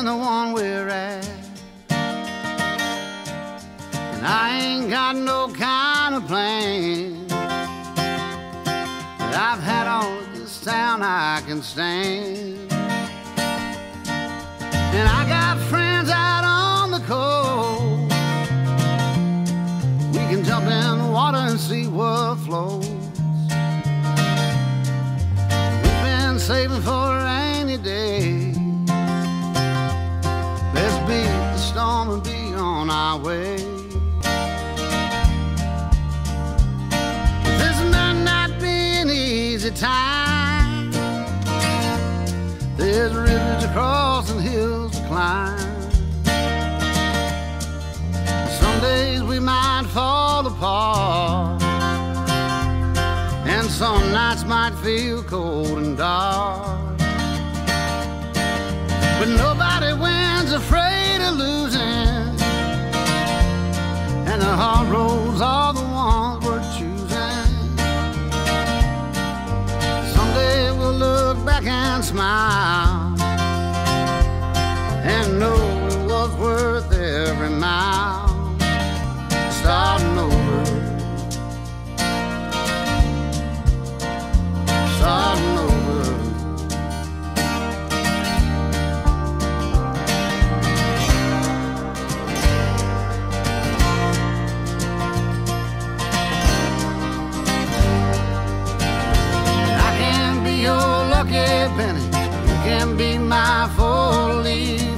than the one we're at. And I ain't got no kind of plan, but I've had all of this town I can stand. And I got friends out on the coast. We can jump in the water and see what flows. We've been saving for a rainy day. Let's beat the storm and be on our way. This might not be an easy time. There's rivers to cross and hills to climb. Some days we might fall apart, and some nights might feel cold and dark. But nobody wins afraid of losing, and the hard roads are the ones we're choosing. Someday we'll look back and smile and know it was worth every mile. Starting over, starting over. I can be your lucky penny, you can be my four-leaf